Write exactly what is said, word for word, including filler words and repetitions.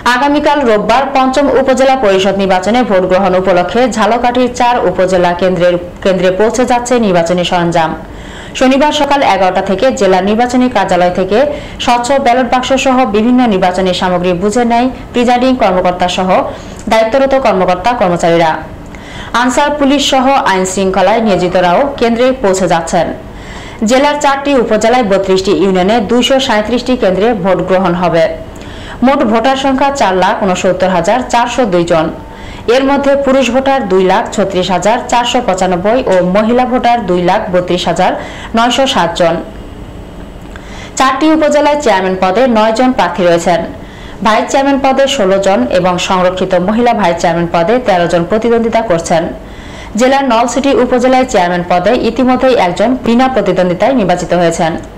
আগামীকাল রোববার পঞ্চম উপজেলা পরিষদ নির্বাচনে ভোট গ্রহণ উপলক্ষে ঝালকাঠির চার উপজেলা কেন্দ্রের কেন্দ্রে পৌঁছে যাচ্ছে নির্বাচনী সরঞ্জাম। শনিবার সকাল এগারোটা থেকে জেলা নির্বাচনী কার্যালয় থেকে স্বচ্ছ ব্যালট বাক্স সহ বিভিন্ন নির্বাচনী সামগ্রী বুঝে নেয় প্রিজাইডিং কর্মকর্তা সহ দায়িত্বরত কর্মকর্তা কর্মচারীরা। আনসার পুলিশ সহ আইন শৃঙ্খলায় নিয়োজিতরাও কেন্দ্রে পৌঁছে যাচ্ছেন। জেলার চারটি উপজেলায় বত্রিশটি ইউনিয়নে দুইশো সাঁত্রিশটি কেন্দ্রে ভোট গ্রহণ হবে। মোট ভোটার সংখ্যা চার লাখ উনসত্তর হাজার চারশো দুই জন। এর মধ্যে পুরুষ ভোটার দুই লাখ ছত্রিশ হাজার চারশো পঁচানব্বই ও মহিলা ভোটার দুই লাখ বত্রিশ হাজার নয়শো সাত জন। চারটি উপজেলায় চেয়ারম্যান পদে নয় জন প্রার্থী রয়েছেন। ভাইস চেয়ারম্যান পদে ষোলো জন এবং সংরক্ষিত মহিলা ভাইস চেয়ারম্যান পদে তেরো জন প্রতিদ্বন্দ্বিতা করছেন। জেলার নলছিটি উপজেলায় চেয়ারম্যান পদে ইতিমধ্যেই একজন বিনা প্রতিদ্বন্দ্বিতায় নির্বাচিত হয়েছেন।